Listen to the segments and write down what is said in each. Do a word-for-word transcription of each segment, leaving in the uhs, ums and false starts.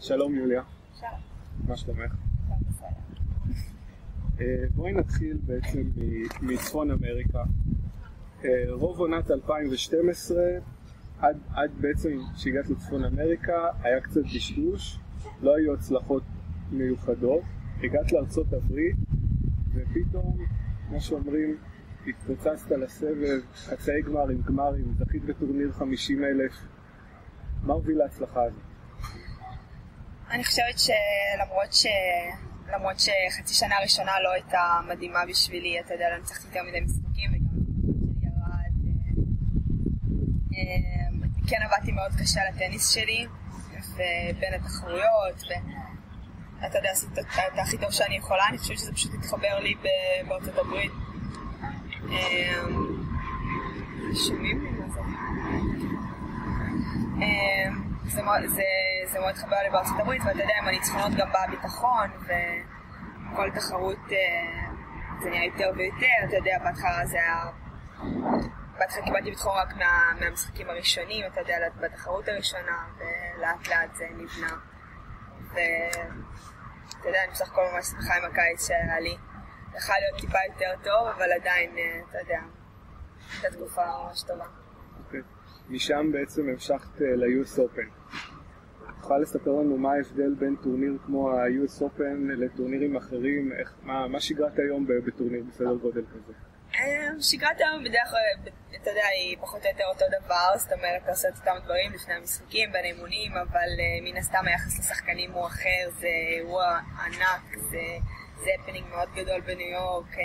שלום יוליה. שלום. מה שלומך? טוב, בסדר. בואי נתחיל בעצם מצפון אמריקה. רוב עונת אלפיים ושתים עשרה, עד, עד בעצם שהגעת לצפון אמריקה, היה קצת דשדוש, לא היו הצלחות מיוחדות. הגעת לארצות הברית, ופתאום, כמו שאומרים, התפוצצת לסבב, חצאי גמרים, גמרים, זכית בטורניר חמישים אלף. מה הוביל להצלחה הזאת? אני חושבת שלמרות ש... למרות שחצי שנה הראשונה לא הייתה מדהימה בשבילי, אתה יודע, לא ניצחתי יותר מדי משחקים וגם שלי ירד. כן עבדתי מאוד קשה על הטניס שלי, ובין התחרויות, ואתה יודע, עשיתי את הכי טוב שאני יכולה. אני חושבת שזה פשוט התחבר לי בארצות הברית. שומעים לי מה זה? זה, זה, זה מאוד חבר לי בארצות הברית, ואתה יודע, עם הניצחונות גם בא ביטחון, וכל תחרות זה נהיה יותר ויותר. אתה יודע, בהתחלה זה היה... בהתחלה קיבלתי ביטחון רק מה, מהמשחקים הראשונים, אתה יודע, בתחרות הראשונה, ולאט לאט זה נבנה. ואתה יודע, אני בסך הכל ממש שמחה עם הקיץ שהיה לי. יכולה להיות טיפה יותר טוב, אבל עדיין, אתה יודע, הייתה תקופה ממש טובה. אוקיי. משם בעצם המשכת ל-יו אס Open. יכולה לספר לנו מה ההבדל בין טורניר כמו ה-יו אס Open לטורנירים אחרים? איך, מה, מה שגרת היום בטורניר בסדר גודל כזה? שגרת היום בדרך כלל, אתה יודע, היא פחות או יותר אותו דבר, זאת אומרת, אתה עושה את אותם דברים לפני המשחקים, בין האימונים, אבל מן הסתם היחס לשחקנים הוא אחר, זה אירוע ענק, זה... זה הפנינג מאוד גדול בניו יורק.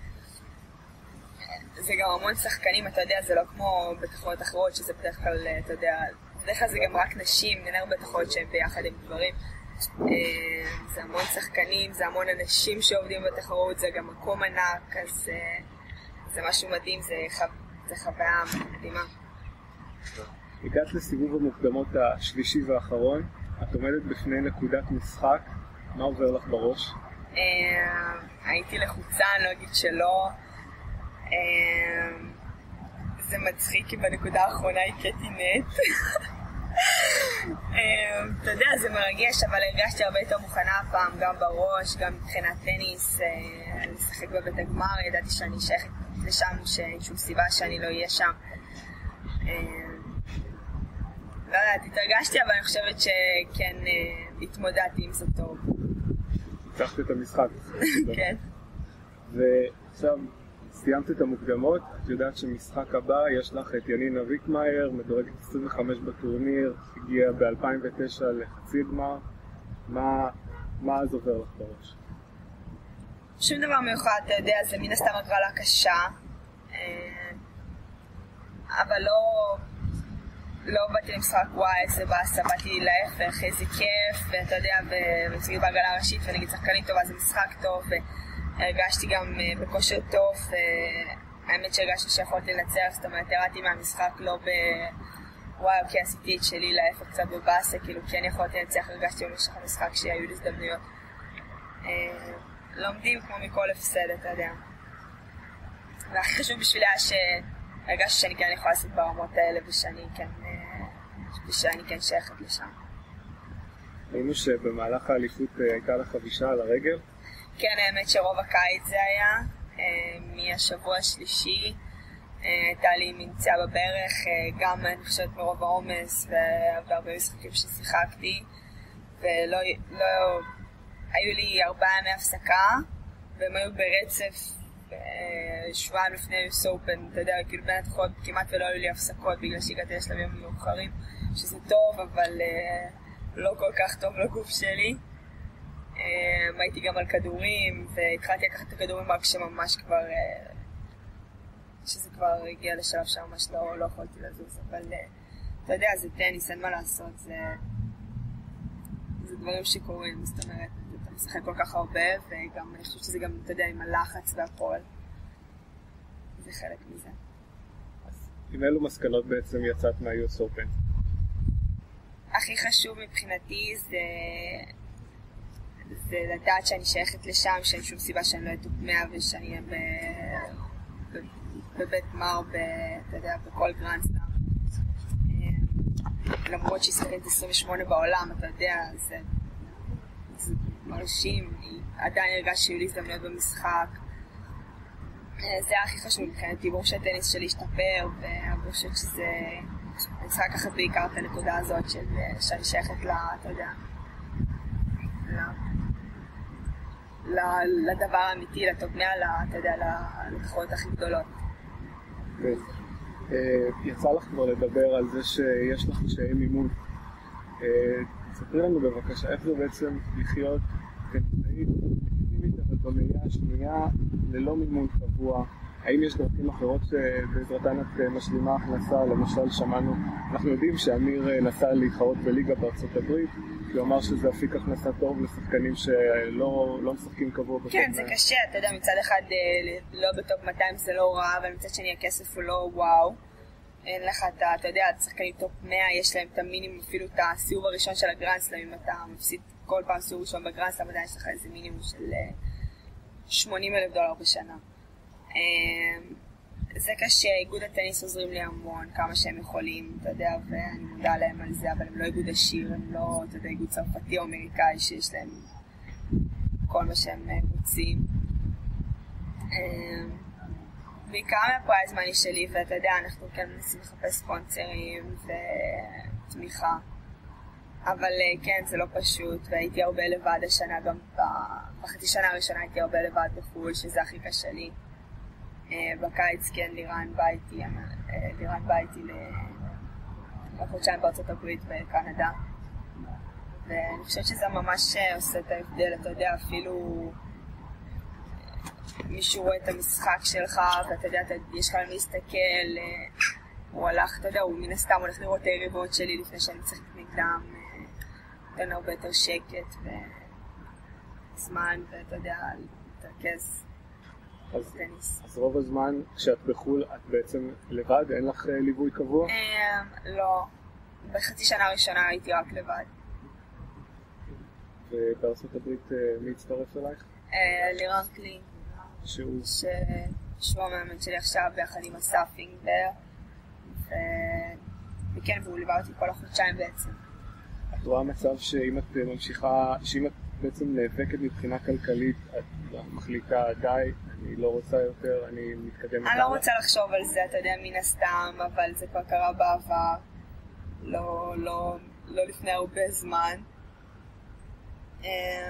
זה גם המון שחקנים, אתה יודע, זה לא כמו בתחרויות אחרות, שזה בדרך כלל, אתה יודע, בדרך כלל זה גם רק נשים, אין הרבה תחרויות שהן ביחד עם גברים. זה המון שחקנים, זה המון אנשים שעובדים בתחרות, זה גם מקום ענק, אז זה משהו מדהים, זה, חו... זה חוויה מדהימה. הגעת לסיבוב המוקדמות השלישי והאחרון, את עומדת בפני נקודת משחק, מה עובר לך בראש? הייתי לחוצה, אני לא אגיד שלא. זה מצחיק כי בנקודה האחרונה הכיתי נט. אתה יודע, זה מרגש, אבל הרגשתי הרבה יותר מוכנה הפעם, גם בראש, גם מבחינת טניס. אני משחק בבית הגמר, ידעתי שאני שייכת לשם, שאין שום סיבה שאני לא אהיה שם. לא יודעת, התרגשתי, אבל אני חושבת שכן התמודדתי עם זה טוב. הצלחת את המשחק. כן. ועכשיו סיימת את המוקדמות, את יודעת שמשחק הבא יש לך את ינינה ויקמאייר, מדורגת עשרים וחמש בטורניר, הגיעה ב-אלפיים ותשע לחצי גמר. מה, מה אז עובר לך בראש? שום דבר מיוחד, אתה יודע, זה מן הסתם הגרלה קשה, אבל לא... לא באתי למשחק וואי, איזה באסה, באתי להפך, איזה כיף, ואתה יודע, ומצליחי בהגלה הראשית, ונגיד שחקנית טובה, זה משחק טוב, והרגשתי גם בכושר טוב, והאמת שהרגשתי שיכולתי לנצח, זאת אומרת, ירדתי מהמשחק לא ב... וואי, אוקיי, עשיתי את שלי להפך קצת בבאסה, כאילו כן יכולתי לנצח, הרגשתי במשך המשחק שהיו לי הזדמנויות. לומדים כמו מכל הפסד, אתה יודע. והכי חשוב בשבילי היה ש... הרגשתי שאני כן יכולה לעשות ברמות האלה ושאני כן, ושאני כן שייכת לשם. ראינו שבמהלך האליפות הייתה לך חבישה על הרגל? כן, האמת שרוב הקיץ זה היה. מהשבוע השלישי הייתה לי מנציה בברך, גם אני חושבת מרוב העומס והרבה משחקים ששיחקתי. ולא, לא, היו לי ארבעה ימי הפסקה, והם היו ברצף. שבועיים לפני יו אס Open, אתה יודע, כאילו בין התחרות כמעט ולא היו לי הפסקות בגלל שהגעתי לשלבים מאוחרים, שזה טוב, אבל לא כל כך טוב לגוף שלי. הייתי גם על כדורים, והתחלתי לקחת את הכדורים רק שממש כבר, שזה כבר הגיע לשלב שממש לא, לא יכולתי לזוז, אבל אתה יודע, זה טניס, אין מה לעשות, זה, זה דברים שקורים, זאת אומרת. משחק כל כך הרבה, וגם אני חושבת שזה גם, אתה יודע, עם הלחץ והכל. זה חלק מזה. אז עם אילו מסקנות בעצם יצאת מה-יו אס Open? הכי חשוב מבחינתי זה... זה לדעת שאני שייכת לשם, שאין שום סיבה שאני לא אתוקמע, ושאני אהיה ב... בבית גמר, אתה יודע, בכל גרנד סלאם. למרות שהיא שחקנית עשרים ושמונה בעולם, אתה יודע, זה... זה מרשים, עדיין הרגשתי שהיו לי הזדמנויות במשחק. זה היה הכי חשוב מבחינתי, ברור שהטניס שלי השתפר, ואני חושבת שזה... אני צריכה לקחת בעיקר את הנקודה הזאת של שאני שייכת לה, אתה יודע, לדבר האמיתי, לתובניה, אתה יודע, לתחרות הכי גדולות. יצא לך כבר לדבר על זה שיש לך קשיי מימון. תספרי לנו בבקשה, איך זה בעצם לחיות טניסאית, אבל במאייה השנייה ללא מימון קבוע? האם יש דרכים אחרות שבעזרתן את משלימה הכנסה? למשל שמענו, אנחנו יודעים שאמיר נסע להתחרות בליגה בארצות הברית, כי הוא אמר שזה אפיק הכנסה טוב לשחקנים שלא לא משחקים קבוע. כן, זה קשה, אתה יודע, מצד אחד לא בטופ מאתיים זה לא רע, אבל מצד שני הכסף הוא לא וואו. אין לך, אתה, אתה יודע, שחקנים טופ מאה, יש להם את המינימום, אפילו את הסיבוב הראשון של הגרנדסלאם, אם אתה מפסיד כל פעם סיבוב ראשון בגרנדסלאם, עדיין יש לך איזה מינימום של שמונים אלף דולר בשנה. זה קשה, איגוד הטניס עוזרים לי המון, כמה שהם יכולים, אתה יודע, ואני מודע להם על זה, אבל הם לא איגוד עשיר, הם לא, אתה יודע, איגוד צרפתי או אמריקאי שיש להם כל מה שהם רוצים. בעיקר מהפרייז מאני שלי, ואתה יודע, אנחנו כן מנסים לחפש ספונסרים ותמיכה, אבל כן, זה לא פשוט, והייתי הרבה לבד השנה, גם בחצי שנה הראשונה הייתי הרבה לבד בחו"ל, שזה הכי קשה לי. בקיץ כן לירן בא איתי, לירן בא איתי לחודשיים בארצות הברית בקנדה, ואני חושבת שזה ממש עושה את ההבדל, אתה יודע, אפילו מישהו רואה את המשחק שלך, ואתה יודע, יש לך למי להסתכל, הוא הלך, אתה יודע, הוא מן הסתם הולך לראות את היריבות שלי לפני שאני צריכה נגדם, נותן הרבה יותר שקט וזמן, ואתה יודע, להתרכז. אז, אז רוב הזמן כשאת בחול את בעצם לבד? אין לך ליווי קבוע? לא, בחצי שנה הראשונה הייתי רק לבד. ובארצות הברית מי הצטרף אלייך? לירן קלין, שהוא? שהוא המאמן שלי עכשיו ביחד עם אסף אינגבר, וכן, והוא ליווה אותי כל החודשיים בעצם. את רואה מצב שאם את ממשיכה, שאם את בעצם נאבקת מבחינה כלכלית, את מחליטה די, אני לא רוצה יותר, אני מתקדמת. אני לא רוצה לחשוב על זה, אתה יודע, מן הסתם, אבל זה כבר קרה בעבר, לא, לא, לא לפני הרבה זמן. אני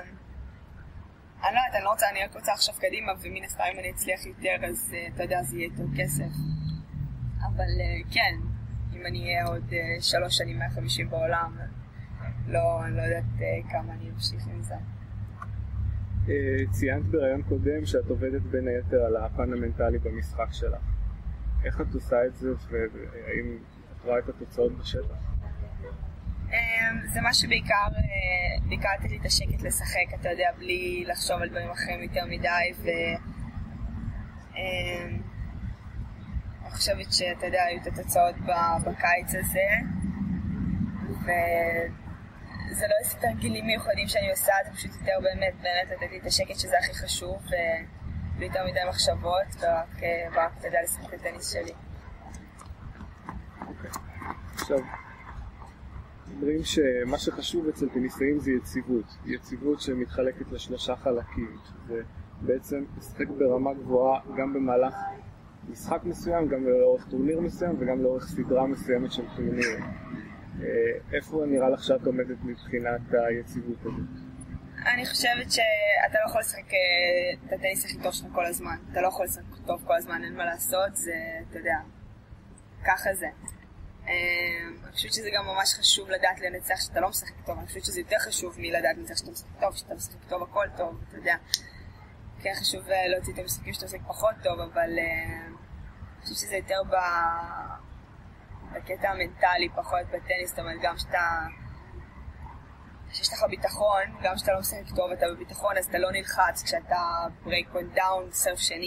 לא יודעת, אני לא רוצה, אני רק רוצה לחשוב קדימה, ומן הסתם אם אני אצליח יותר, אז אתה יודע, זה יהיה יותר כסף. אבל כן, אם אני אהיה עוד שלוש שנים מאה וחמישים בעולם, לא, אני לא יודעת כמה אני אמשיך עם זה. ציינת ברעיון קודם שאת עובדת בין היתר על הפן המנטלי במשחק שלך. איך את עושה את זה, והאם את רואה את התוצאות בשטח? זה מה שבעיקר, בעיקר לתת לי את השקט לשחק, אתה יודע, בלי לחשוב על דברים אחרים יותר מדי, ו... אני חושבת שאתה יודע, היו את התוצאות בקיץ הזה, ו... זה לא איזה תרגילים מיוחדים שאני עושה, זה פשוט יותר באמת, באמת לתת לי את השקט שזה הכי חשוב, ובלי יותר מדי מחשבות, ורק, אתה יודע, לשחק את הטניס שלי. אוקיי. עכשיו, אומרים שמה שחשוב אצל טניסאים זה יציבות. יציבות שמתחלקת לשלושה חלקים, שזה בעצם לשחק ברמה גבוהה גם במהלך משחק מסוים, גם לאורך טורניר מסוים, וגם לאורך סדרה מסוימת של טורניר. איפה נראה לך שאת עומדת מבחינת היציבות הזאת? אני חושבת שאתה לא יכול לשחק את הטניס הכי טוב שלך כל הזמן. אתה לא יכול לשחק טוב כל הזמן, אין מה לעשות, זה, אתה יודע, ככה זה. אני חושבת שזה גם ממש חשוב לדעת לנצח שאתה לא משחק טוב. אני חושבת שזה יותר חשוב מלדעת לנצח שאתה משחק טוב, שאתה משחק טוב הכל טוב, אתה יודע. כן חשוב להוציא את המשחקים שאתה משחק פחות טוב, אבל אני חושבת שזה יותר ב... בקטע המנטלי, פחות בטניס, זאת אומרת, גם שאתה... שיש לך ביטחון, גם שאתה לא משחק טוב ואתה בביטחון, אז אתה לא נלחץ כשאתה break one down, סרף שני.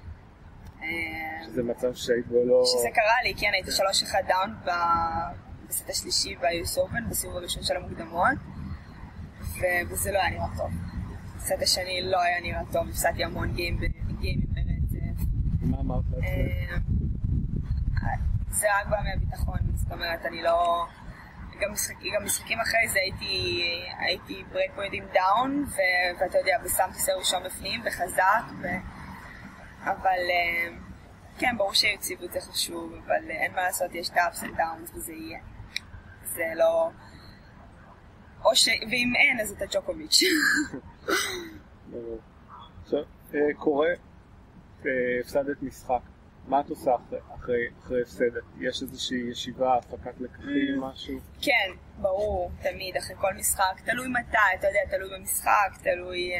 שזה מצב שהיית בו לא... שזה קרה לי, כן, הייתי שלוש אחד דאון בסט השלישי ב-יו אס Open, בסיבוב הראשון של המוקדמות, וזה לא היה נראה טוב. בסט השני לא היה נראה טוב, הפסדתי המון גיימים ברצף. מה אמרת לעצמך? זה רק בא מהביטחון, זאת אומרת, אני לא... גם, משחק, גם משחקים אחרי זה הייתי, הייתי ברייק פוינטים דאון, ואתה יודע, ושמתי סר ראשון בפנים וחזק, ו... אבל כן, ברור שיציבות זה חשוב, אבל אין מה לעשות, יש את ה-ups and downs וזה יהיה. זה לא... או ש... ואם אין, אז אתה ג'וקוביץ'. עכשיו, קורה, הפסדת משחק. מה את עושה אחרי הפסדת? יש איזושהי ישיבה, הפקת לקחים, משהו? כן, ברור, תמיד, אחרי כל משחק. תלוי מתי, אתה יודע, תלוי במשחק, תלוי...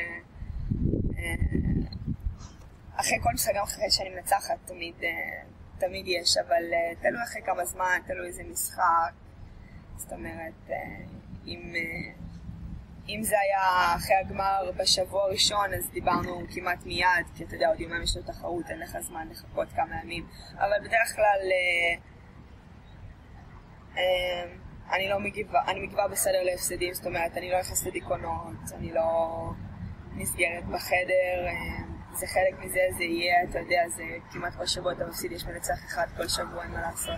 אחרי כל משחק, גם אחרי שאני מנצחת, תמיד, תמיד יש, אבל תלוי אחרי כמה זמן, תלוי איזה משחק. זאת אומרת, אם, אם זה היה אחרי הגמר בשבוע הראשון, אז דיברנו כמעט מיד, כי אתה יודע, עוד יומיים יש לו תחרות, אין לך זמן לחכות כמה ימים. אבל בדרך כלל, אני לא מגיבה, אני מגיבה בסדר להפסדים, זאת אומרת, אני לא נכנס לדיכאונות, אני לא נסגרת בחדר, זה חלק מזה, זה יהיה, אתה יודע, זה כמעט כל שבוע אתה מפסיד, יש מנצח אחד כל שבוע, אין מה לעשות.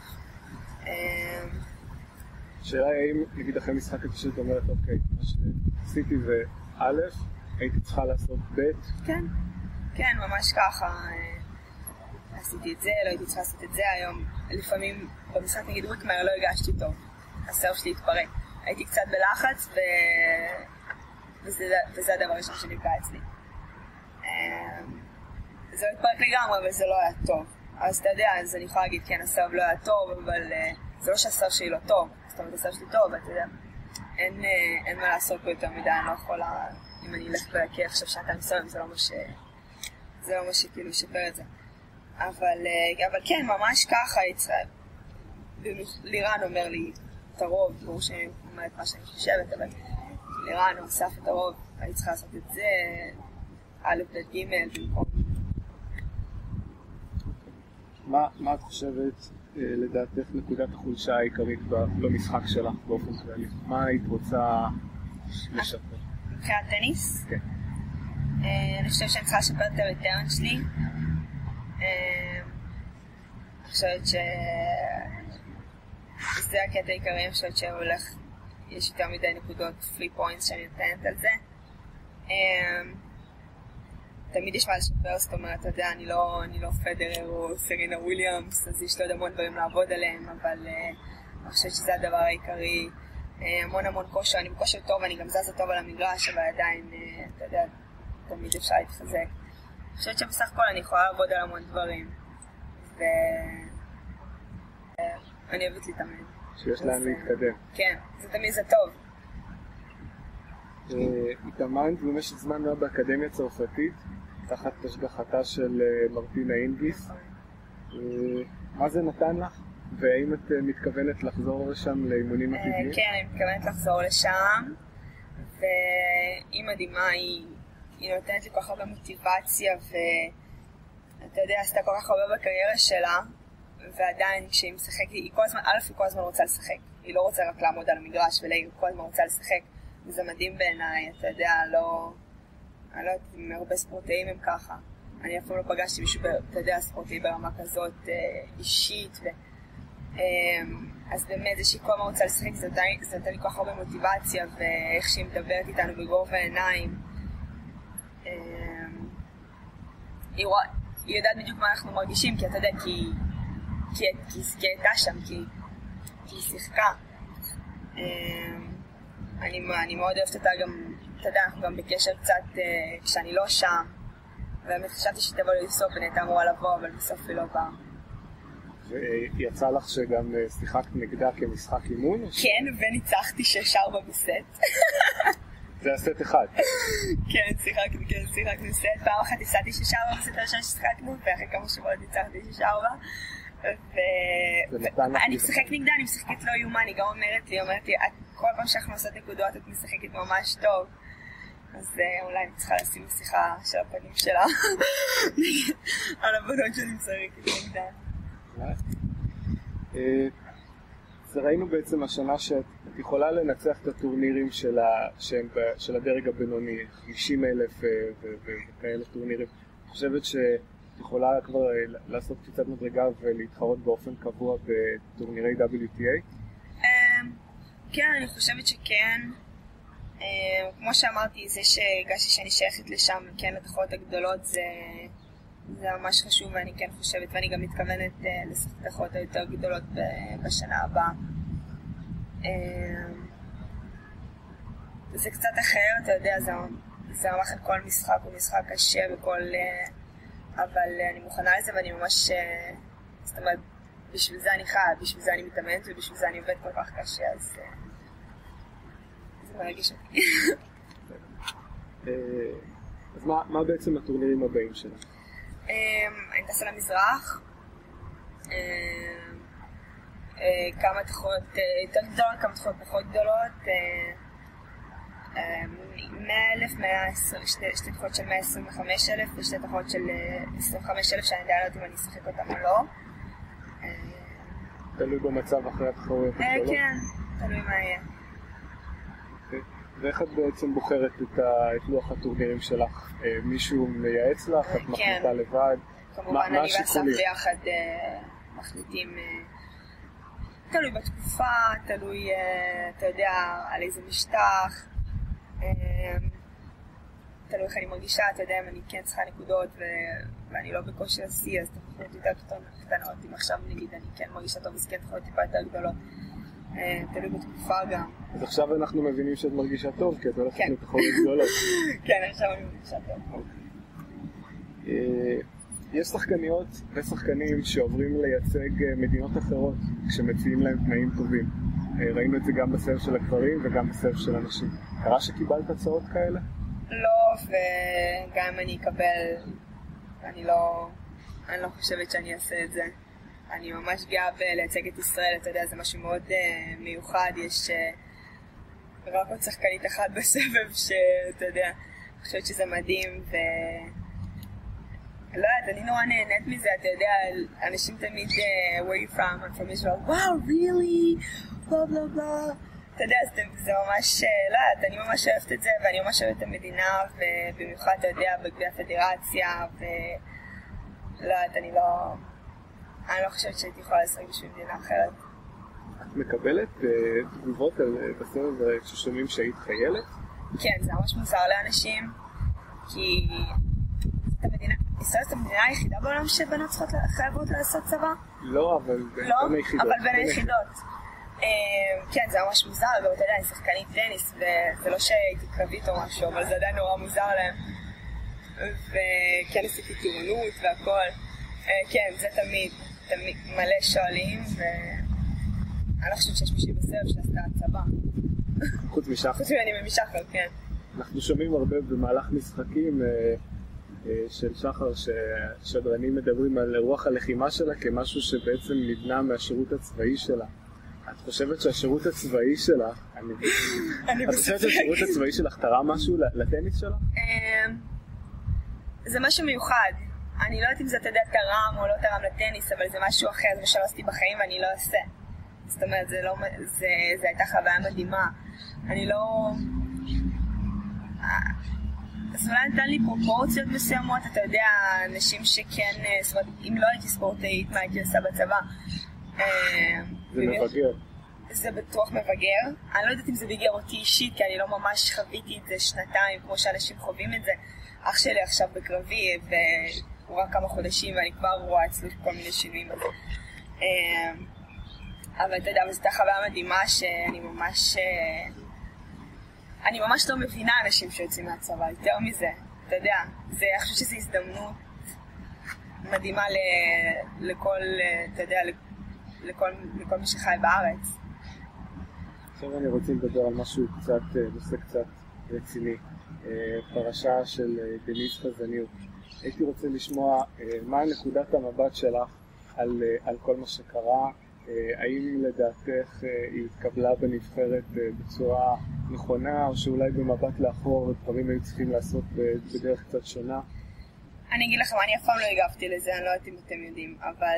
השאלה היא, אם נגיד אחרי משחק את שאת אומרת, אוקיי, מה שעשיתי זה א', הייתי צריכה לעשות ב'. כן, כן, ממש ככה. עשיתי את זה, לא הייתי צריכה לעשות את זה היום. לפעמים במשחק נגיד ריקמר לא הגשתי טוב, הסרף שלי התפרק. הייתי קצת בלחץ ו... וזה, וזה הדבר ראשון שנפגע אצלי. זה לא התפרק לגמרי, אבל זה לא היה טוב. אז אתה יודע, אז אני יכולה להגיד, כן, הסרף לא היה טוב, אבל זה לא שהסרף שלי לא טוב. זאת אומרת, הסרף שלי טוב, אתה יודע. אין, אין מה לעשות פה יותר מדי, אני לא יכולה, אם אני אלך בלהקה עכשיו שעתיים מסוים, זה לא מה ש... זה לא מה שכאילו ישפר את זה. אבל, אבל כן, ממש ככה, יצחק. לירן אומר לי את הרוב, ברור שאני אומרת מה שאני חושבת, אבל לירן הוא אסף את הרוב, אני צריכה לעשות את זה, א' ב' ג' במקום. מה, מה את חושבת, לדעתך, נקודת החולשה העיקרית במשחק שלך באופן כללי? מה היית רוצה לשפר? מבחינת טניס? כן. אני חושבת שאני צריכה לשפר את הריטרן שלי. אני חושבת ש... זה הקטע העיקרי, אני חושבת שהולך, יש יותר מדי נקודות פרי פוינטס שאני נותנת על זה. תמיד יש מה לשפר, זאת אומרת, אתה יודע, אני לא, אני לא פדרר או סרינה וויליאמס, אז יש לו עוד המון דברים לעבוד עליהם, אבל אני חושבת שזה הדבר העיקרי. המון המון כושר, אני בכושר טוב, אני גם זזה טוב על המגרש, אבל עדיין, אתה יודע, תמיד אפשר להתחזק. אני חושבת שבסך הכל אני יכולה לעבוד על המון דברים, ואני אוהבת להתאמן. שיש להם להתקדם. כן, זה תמיד זה טוב. התאמנת במשך זמן רב באקדמיה צרפתית, תחת השגחתה של מרטינה אינגיס. מה זה נתן לך? והאם את מתכוונת לחזור לשם לאימונים עתידיים? כן, אני מתכוונת לחזור לשם, והיא מדהימה, היא נותנת לי כל כך הרבה מוטיבציה, ואתה יודע, עשתה כל כך הרבה בקריירה שלה, ועדיין כשהיא משחקת, היא כל הזמן, א' היא כל הזמן רוצה לשחק, היא לא רוצה רק לעמוד על המגרש, והיא כל הזמן רוצה לשחק, וזה מדהים בעיניי, אתה יודע, לא, אני לא יודעת, הרבה ספורטאים הם ככה, אני אף פעם לא פגשתי מישהו, אתה יודע, ספורטאי ברמה כזאת אישית, ו... אז באמת זה שהיא כל הזמן רוצה לשחק, זה נותן לי כל כך הרבה מוטיבציה, ואיך שהיא מדברת איתנו בגובה העיניים, היא יודעת בדיוק מה אנחנו מרגישים, כי אתה יודע, כי היא הייתה שם, כי היא שיחקה. אני מאוד אוהבת אותה גם, אתה יודע, אנחנו גם בקשר קצת כשאני לא שם, ובאמת חשבתי שהיא תבוא לסוף ונהייתה אמורה לבוא, אבל בסוף היא לא באה. ויצא לך שגם שיחקת נגדה כמשחק אימון? כן, וניצחתי שש ארבע בסט. זה הסט אחד. כן, שיחקתי, כן, שיחקתי בסט. פעם אחת ניצחתי שש ארבע בסט הראשון ששיחקנו, ואחרי כמה שבועות ניצחתי שש ארבע. ואני משחק נגדה, אני משחקת לא יומה, אני גם אומרת לי, אומרת לי, כל פעם שאנחנו עושות נקודות את משחקת ממש טוב. אז אולי אני צריכה לשים בשיחה של הפנים שלה על עבודות שאני משחקת נגדה. אז ראינו בעצם השנה שאת יכולה לנצח את הטורנירים של הדרג הבינוני, חמישים אלף וכאלה טורנירים. אני חושבת שאת יכולה כבר לעשות קפיצת מדרגה ולהתחרות באופן קבוע בטורנירי דאבליו טי איי? כן, אני חושבת שכן. כמו שאמרתי, זה שהגשתי שאני שייכת לשם, כן, לתחרות הגדולות, זה, זה ממש חשוב, ואני כן חושבת, ואני גם מתכוונת לשחק תחרות היותר גדולות בשנה הבאה. זה קצת אחר, אתה יודע, זה, זה ממש כל משחק הוא משחק קשה וכל... אבל אני מוכנה לזה ואני ממש... זאת אומרת, בשביל זה אני חיה, בשביל זה אני מתאמנת ובשביל זה אני עובד כל כך קשה, אז... זה מרגיש אותי. אז מה, מה בעצם הטורנירים הבאים שלך? אני טסה למזרח. כמה תחרות יותר גדולות, כמה תחרות פחות גדולות. מאה אלף, שתי תחרות של מאה עשרים וחמש אלף ושתי תחרות של עשרים וחמש אלף שאני יודעת אם אני אשחק אותם או לא. תלוי במצב אחרי התחרויות הגדולות? כן, תלוי מה יהיה. ואיך את בעצם בוחרת את לוח הטורנירים שלך? מישהו מייעץ לך? את מחליטה לבד? כמובן אני ואסף ביחד מחליטים, תלוי בתקופה, תלוי, אתה יודע, על איזה משטח, תלוי איך אני מרגישה, אתה יודע, אם אני כן צריכה נקודות ואני לא בכושר השיא, אז תחרות יותר קטנות, אם עכשיו נגיד אני כן מרגישה טוב, אז כן תחרות טיפה יותר גדולות, תלוי בתקופה גם. אז עכשיו אנחנו מבינים שאת מרגישה טוב, כי את הולכת לתחרות גדולות. כן, עכשיו אני מרגישה טוב. יש שחקניות ושחקנים שעוברים לייצג מדינות אחרות כשמציעים להם תנאים טובים. ראינו את זה גם בסרט של הגברים וגם בסרט של הנשים. קרה שקיבלת הצעות כאלה? לא, וגם אם אני אקבל, אני לא, אני לא חושבת שאני אעשה את זה. אני ממש גאה בלייצג את ישראל, אתה יודע, זה משהו מאוד uh, מיוחד. יש uh, רק עוד שחקנית אחת בסבב שאתה יודע, אני חושבת שזה מדהים ו... לא יודעת, אני נורא נהנית מזה, אתה יודע, אנשים תמיד, uh, where you from? I'm from Israel, wow, really? בלה בלה בלה. אתה יודע, זה, זה ממש, לא יודעת, אני ממש אוהבת את זה, ואני ממש אוהבת את המדינה, ובמיוחד, אתה יודע, בגבי הפדרציה, ולא יודעת, אני לא, אני לא חושבת שהייתי יכולה לשחק בשביל מדינה אחרת. את מקבלת uh, תגובות על בסרט ששומעים שהיית חיילת? כן, זה ממש מוזר לאנשים, כי המדינה, ישראל זאת המדינה היחידה בעולם שבנות צריכות חייבות לעשות צבא? לא, אבל בין לא, היחידות. אבל בין היחידות. כן, זה ממש מוזר, אבל אתה יודע, אני שחקנית טניס, וזה לא שהייתי קרבית או משהו, אבל זה עדיין נורא מוזר להם. וכן, עשיתי טירונות והכל. כן, זה תמיד, תמיד מלא שואלים, ואני לא חושבת שיש מישהי בסרט שעשתה הצבא. חוץ משחר? חוץ ממני ממשחר, כן. אנחנו שומעים הרבה במהלך משחקים של שחר ששדרנים מדברים על רוח הלחימה שלה כמשהו שבעצם נבנה מהשירות הצבאי שלה. את חושבת שהשירות הצבאי שלך, אני את חושבת שהשירות הצבאי שלך תרם משהו לטניס שלך? זה משהו מיוחד. אני לא יודעת אם זה, אתה יודע, תרם או לא תרם לטניס, אבל זה משהו אחר, זה מה שלא עשיתי בחיים ואני לא אעשה. זאת אומרת, זה לא, זה, זה הייתה חוויה מדהימה. אני לא... אז אולי נתן לי פרופורציות מסוימות, אתה יודע, אנשים שכן, זאת אומרת, אם לא הייתי ספורטאית, מה הייתי עושה בצבא? זה מבגר. זה בטוח מבגר. אני לא יודעת אם זה בגר אותי אישית, כי אני לא ממש חוויתי את זה שנתיים, כמו שאנשים חווים את זה. אח שלי עכשיו בקרבי, והוא רק כמה חודשים, ואני כבר רואה אצלו כל מיני שינויים בזה. אבל אתה יודע, זו הייתה חוויה מדהימה שאני ממש... אני ממש לא מבינה אנשים שיוצאים מהצבא, יותר מזה. אתה יודע, זה, אני חושבת שזו הזדמנות מדהימה ל, לכל, אתה יודע, לכל, לכל מי שחי בארץ. עכשיו אני רוצה לדבר על משהו קצת, נושא קצת רציני. פרשה של דניס חזניות. הייתי רוצה לשמוע מה נקודת המבט שלך על, על כל מה שקרה. האם לדעתך היא התקבלה בנבחרת בצורה נכונה, או שאולי במבט לאחור דברים היו צריכים לעשות בדרך קצת שונה? אני אגיד לכם, אני אף פעם לא הגבתי לזה, אני לא יודעת אם אתם יודעים, אבל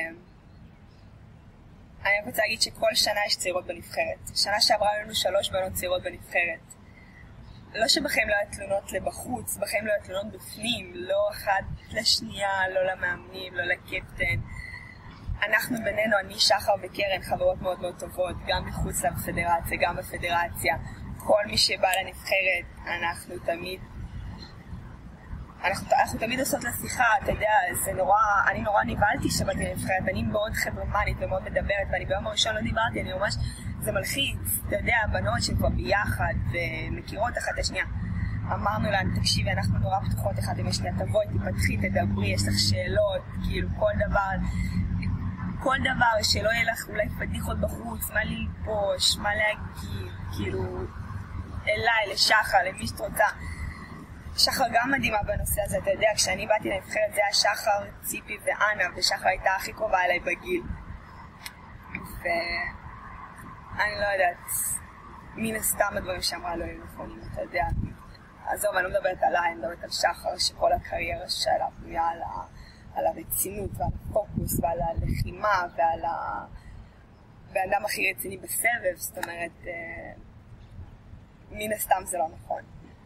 אני רוצה להגיד שכל שנה יש צעירות בנבחרת. שנה שעברה לנו שלוש בנות צעירות בנבחרת. לא שבחיים לא היו תלונות לבחוץ, בחיים לא היו תלונות בפנים, לא אחת לשנייה, לא למאמנים, לא לקפטן. אנחנו בינינו, אני, שחר וקרן, חברות מאוד מאוד טובות, גם מחוץ לפדרציה, גם בפדרציה. כל מי שבא לנבחרת, אנחנו תמיד, אנחנו, אנחנו תמיד עושות לשיחה, אתה יודע, זה נורא, אני נורא נבהלתי שבאתי לנבחרת, ואני מאוד חברמנית ומאוד מדברת, ואני ביום הראשון לא דיברתי, אני ממש, זה מלחיץ, אתה יודע, הבנות שכבר ביחד ומכירות אחת השנייה. אמרנו לנו, תקשיבי, אנחנו נורא פתוחות אחת עם השנייה, תבואי, תפתחי, תדברי, יש לך שאלות, כאילו כל דבר, כל דבר שלא יהיה לך אולי פדיחות בחוץ, מה ללבוש, מה להגיד, כאילו, אליי, לשחר, למי שאת רוצה. שחר גם מדהימה בנושא הזה, אתה יודע, כשאני באתי לנבחרת זה היה שחר, ציפי ואנה, ושחר הייתה הכי קרובה אליי בגיל. ואני לא יודעת, מן הסתם הדברים שאמרה לא היו נכונים, אתה יודע. עזוב, אני לא מדברת עליי, אני מדברת על שחר, שכל הקריירה שלה בנויה על, ה... על הרצינות ועל הפוקוס ועל הלחימה ועל ה... והאדם הכי רציני בסבב, זאת אומרת, מן הסתם זה לא נכון.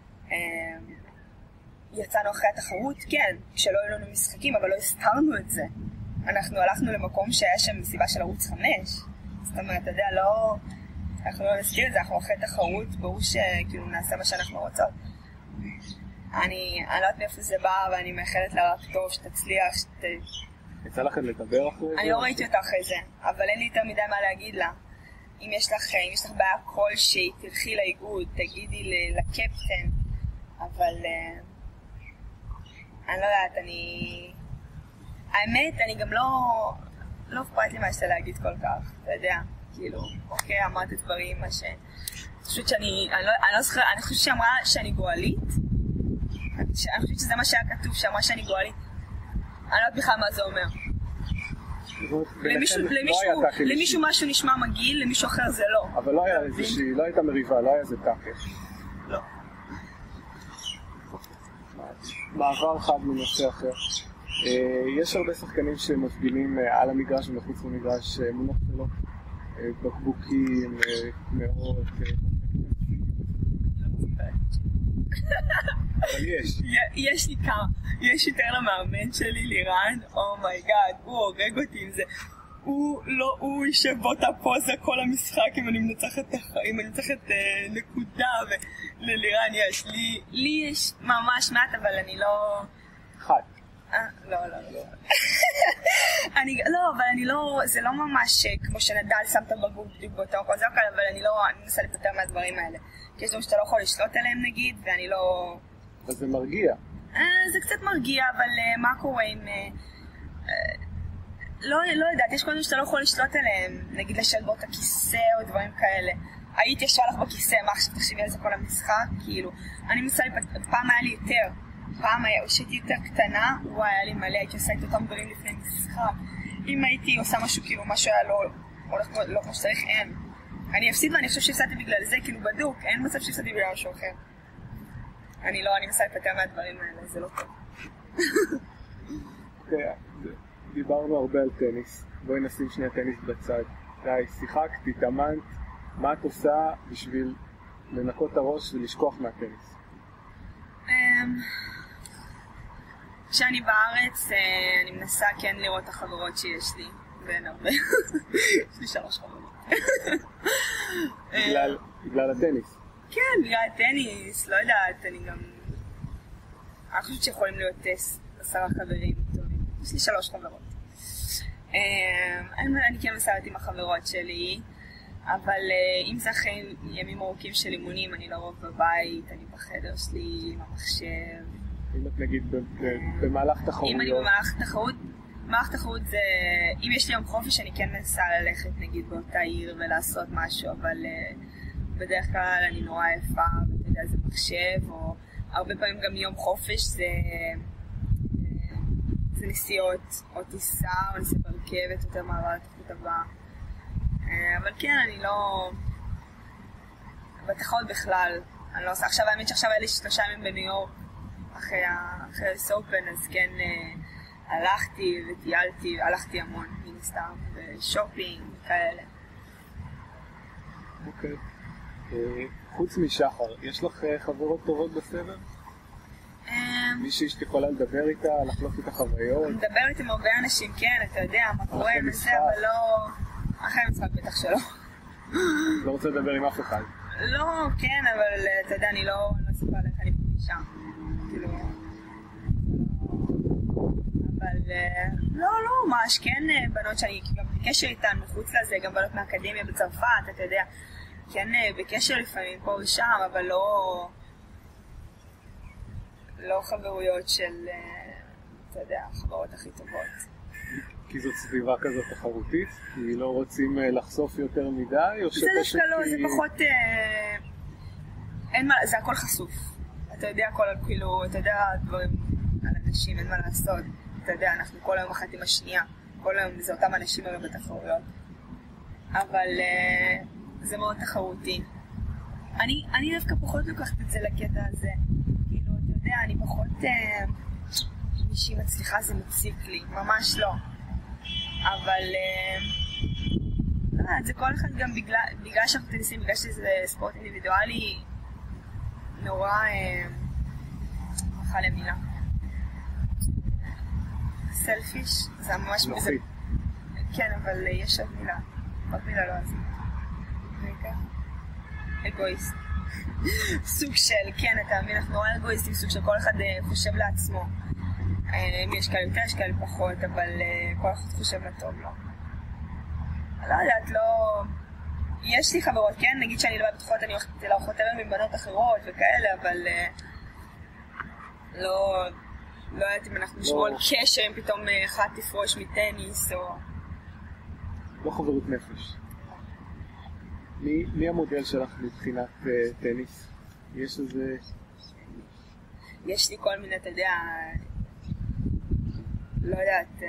יצאנו אחרי התחרות, כן, שלא היו לנו משחקים, אבל לא הסתרנו את זה. אנחנו הלכנו למקום שהיה שם מסיבה של ערוץ חמש. זאת אומרת, אתה יודע, לא... אנחנו לא נזכיר את זה, אנחנו אחרי תחרות, ברור שכאילו נעשה מה שאנחנו רוצות. אני, אני לא יודעת מאיפה זה בא, ואני מאחלת לה רק טוב, שתצליח, שת... יצא לכם לדבר אחרי זה? אני לא ראיתי אותה אחרי זה, אבל אין לי יותר מדי מה להגיד לה. אם יש לך, אם יש לך בעיה כלשהי, תלכי לאיגוד, תגידי לקפטן, אבל... אני לא יודעת, אני... האמת, אני גם לא... לא אכפת לי מה שאתה להגיד כל כך, אתה יודע, כאילו, אוקיי, אמרת דברים, מה ש... אני חושבת שאני... אני לא, אני לא זוכר, אני חושבת שאמרה שאני גואלית. אני חושבת שזה מה שהיה כתוב, שאמרה שאני גואלית. אני לא יודעת בכלל מה זה אומר. למישהו משהו נשמע מגעיל, למישהו אחר זה לא. אבל לא היה איזושהי, לא הייתה מריבה, לא היה איזה תקף. לא. מעבר חד מנושא אחר. יש הרבה שחקנים שמפגינים על המגרש ומחוץ למגרש מונות שלו, בקבוקים, מאות, אבל יש. יש לי כמה. יש יותר למאמן שלי, לירן, אומייגאד, הוא הורג אותי עם זה. הוא לא, הוא יישב באותה פוזה כל המשחק אם אני מנצחת אם אני מנצחת נקודה, וללירן יש. לי יש ממש מעט, אבל אני לא... אחד. אה, לא, לא, לא. אני, לא, אבל אני לא, זה לא ממש כמו שנדל שם את הבקבוק בדיוק באותו מקום, זה אבל אני לא, אני מנסה לפטר מהדברים האלה. כי יש דברים שאתה לא יכול לשלוט עליהם נגיד, ואני לא... אבל זה מרגיע. זה קצת מרגיע, אבל מה קורה עם... לא, לא יודעת, יש קודם שאתה לא יכול לשלוט עליהם, נגיד לשל בו את הכיסא או דברים כאלה. הייתי ישבה לך בכיסא, מה עכשיו תחשבי על זה כל המשחק? כאילו, אני מנסה, פעם היה לי יותר. פעם שהייתי יותר קטנה, הוא היה לי מלא, הייתי עושה את אותם דברים לפני משחק. אם הייתי עושה משהו, כאילו, משהו היה לא הולך לא כמו שצריך, אין. אני אפסיד ואני חושב שהפסדתי בגלל זה, כאילו בדוק, אין מצב שהפסדתי בגלל משהו אחר. אני לא, אני מנסה לפטר מהדברים האלה, זה לא טוב. דיברנו הרבה על טניס, בואי נשים שנייה טניס בצד. די, שיחקת, התאמנת, מה את עושה בשביל לנקות את הראש ולשכוח מהטניס? כשאני בארץ, אני מנסה כן לראות את החברות שיש לי, ואין הרבה. יש לי שלוש חברות. בגלל הטניס? כן, בגלל הטניס, לא יודעת, אני גם... אני חושבת שיכולים להיות עשרה חברים טובים. יש לי שלוש חברות. אני כן מסיימת עם החברות שלי, אבל אם זה אחרי ימים ארוכים של אימונים, אני לרוב בבית, אני בחדר שלי, עם המחשב. אם את נגיד במהלך תחרויות? אם אני במהלך תחרות, במהלך תחרות זה... אם יש לי יום חופש, אני כן מנסה ללכת נגיד באותה עיר ולעשות משהו, אבל בדרך כלל אני נורא יפה, ואתה יודע, זה מחשב, או הרבה פעמים גם יום חופש זה... זה נסיעות, או טיסה, או נסיעה ברכבת, יותר מעבר לתחרות הבאה. אבל כן, אני לא... בתחרות בכלל, אני לא עושה... עכשיו, האמת שעכשיו היה לי שלושה ימים בניו יורק, אחרי הסופן, אז כן הלכתי וטיילתי, הלכתי המון, מן הסתם, ושופינג, כאלה. אוקיי. חוץ משחר, יש לך חברות טובות בסבב? מישהי שיכולה לדבר איתה, לחלוק איתה חוויות? מדברת עם הרבה אנשים, כן, אתה יודע, מה קורה וזה, אבל לא... אחרי משחק בטח שלא. לא רוצה לדבר עם אף אחד? לא, כן, אבל אתה יודע, אני לא סיפה לך, אני מרגישה. כאילו... אבל... לא, לא, ממש, כן, בנות שאני גם בקשר איתן מחוץ לזה, גם בנות מהאקדמיה בצרפת, אתה יודע, כן, בקשר לפעמים פה ושם, אבל לא... לא חברויות של, אתה יודע, החברות הכי טובות. כי זאת סביבה כזאת תחרותית? כי לא רוצים לחשוף יותר מדי? או זה דווקא לא, זה פחות... אין מה, זה הכל חשוף. אתה יודע, הכל כאילו, אתה יודע, דברים על אנשים, אין מה לעשות. אתה יודע, אנחנו כל היום אחת עם השנייה. כל היום זה אותם אנשים הרי בתחרויות. אבל זה מאוד תחרותי. אני, אני דווקא פחות לוקחת את זה לקטע הזה. כאילו, אתה יודע, אני פחות... מישהי מצליחה, זה מציק לי. ממש לא. אבל... לא, זה כל אחד גם בגלל, בגלל שאנחנו טניסים, בגלל שזה ספורט אינדיבידואלי, נורא... מחל למילה. סלפיש, זה ממש... נוחי. כן, אבל יש עוד מילה. עוד מילה לא עזית. רגע. אגואיסט. סוג של, כן, אתה מבין, אנחנו נורא אגואיסטים, סוג של כל אחד חושב לעצמו. יש כאלה יותר, יש כאלה פחות, אבל כל אחד חושב לטוב, לא. לא יודעת, לא... יש לי חברות, כן, נגיד שאני לא בטוחות, אני הולכת לארוחות ערב עם בנות אחרות וכאלה, אבל לא... לא יודעת אם אנחנו נשמור על קשר, אם פתאום אחת תפרוש מטניס או... לא חברות נפש. מי, מי המודל שלך מבחינת uh, טניס? יש איזה... יש לי כל מיני, אתה יודע... לא יודעת...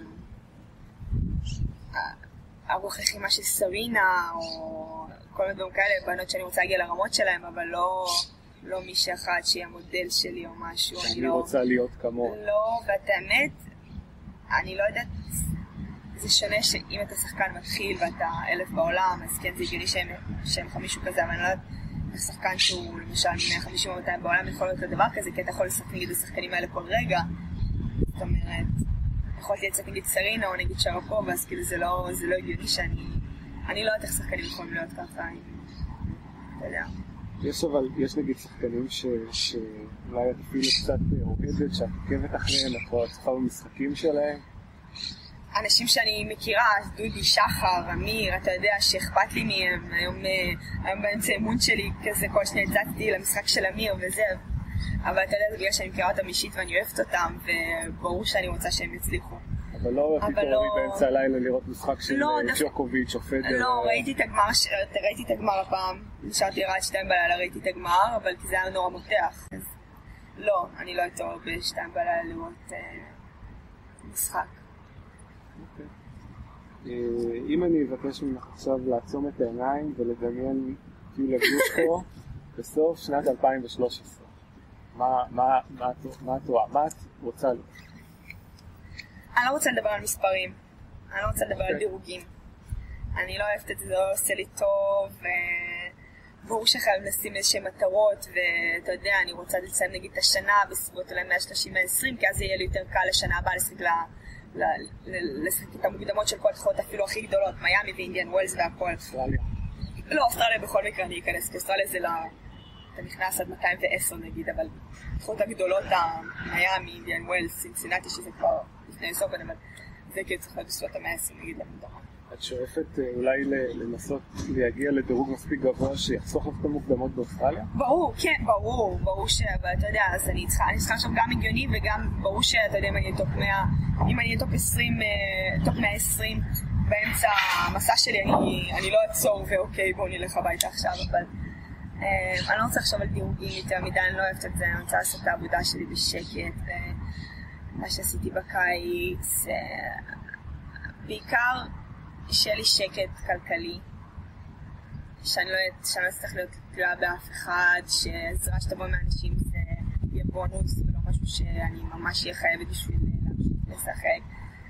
Uh, הרוח לחימה של סרינה, או כל מיני דברים כאלה, בנות שאני רוצה להגיע לרמות שלהם, אבל לא... לא מישהי אחת שהיא המודל שלי או משהו. שאני לא... רוצה להיות כמוה. לא, ואת האמת, אני לא יודעת... זה שונה שאם אתה שחקן מתחיל ואתה אלף בעולם, אז כן, זה הגיוני שהם חמישהו כזה, אבל אני לא יודעת איך שחקן שהוא למשל מאה חמישים או מאתיים בעולם יכול להיות לדבר כזה, כי אתה יכול לשחק נגיד השחקנים האלה כל רגע. זאת אומרת, יכולתי לצאת נגיד סרינה או נגיד שרפובה, אז כאילו זה לא, זה לא הגיוני שאני... אני לא יודעת איך שחקנים יכולים להיות ככה, אתה יודע. יש אבל, יש נגיד שחקנים ש... שאולי את אפילו קצת אוהדת, שאת עוקבת אחריהם, את רואה צפה במשחקים שלהם. אנשים שאני מכירה, דודי, שחר, אמיר, אתה יודע שאכפת לי מהם, היום, היום באמצע אמון שלי כזה כל שניה הצעתי למשחק של אמיר וזה, אבל אתה יודע, זה בגלל שאני מכירה אותם אישית ואני אוהבת אותם, וברור שאני רוצה שהם יצליחו. אבל לא פתאום לא... באמצע הלילה לראות משחק של לא, ג'וקוביץ' או פדר. לא, ראיתי את הגמר, ראיתי את הגמר הפעם, נשארתי רעד שתיים בלילה, ראיתי את הגמר, אבל כי זה היה נורא מותח. אז לא, אני לא אתור בשתיים בלילה לראות אה, משחק. אם אני אבקש ממך עכשיו לעצום את העיניים ולדמיין יוליה גלושקו בסוף שנת אלפיים ושלוש עשרה, מה את רואה? מה את רוצה לו? אני לא רוצה לדבר על מספרים, אני לא רוצה לדבר על דירוגים. אני לא אוהבת את זה, זה לא עושה לי טוב, וברור שחייב לשים איזושהי מטרות, ואתה יודע, אני רוצה לסיים נגיד את השנה בסביבות אולי מאה שלושים מאה עשרים, כי אז זה יהיה לי יותר קל לשנה הבאה לשחק לשחק את המוקדמות של כל התחרות אפילו הכי גדולות, מיאמי ואינדיאן ווילס והכל. אוסטרליה? לא, אוסטרליה בכל מקרה אני אכנס, כי אוסטרליה זה לא... אתה נכנס עד מאתיים ועשר נגיד, אבל התחרות הגדולות, מיאמי, אינדיאן ווילס, סינסינטי, שזה כבר לפני סופן, אבל זה כאילו צריך להיות בסביבות המאה העשרים נגיד למוקדמה. את שואפת אולי לנסות להגיע לדירוג מספיק גבוה שיחסוך לך את המוקדמות באוסטרליה? ברור, כן, ברור, ברור ש... אבל אתה יודע, אז אני צריכה, אני צריכה שם גם הגיוני וגם ברור שאתה יודע אם אני אהיה טופ מאה, אם אני אהיה טופ עשרים, טופ מאה ועשרים באמצע המסע שלי, אני, אני לא אעצור ואוקיי, בואו נלך הביתה עכשיו, אבל אני לא רוצה לחשוב על דירוגים יותר מדי, אני לא אוהבת את זה, אני רוצה לעשות את העבודה שלי בשקט, ומה שעשיתי בקיץ, בעיקר שיהיה לי שקט כלכלי, שאני לא אצטרך להיות תלויה באף אחד, שעזרה שתבוא מאנשים זה יהיה בונוס ולא משהו שאני ממש אהיה חייבת בשביל להמשיך לשחק.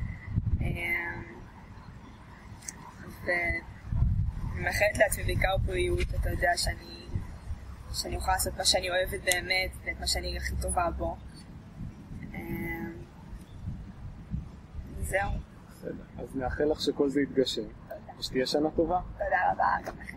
ואני מאחלת לעצמי בעיקר בריאות, אתה יודע שאני שאני אוכל לעשות מה שאני אוהבת באמת ואת מה שאני הכי טובה בו, זהו. בסדר. אז נאחל לך שכל זה יתגשם. ושתהיה שנה טובה. תודה רבה. גם לך.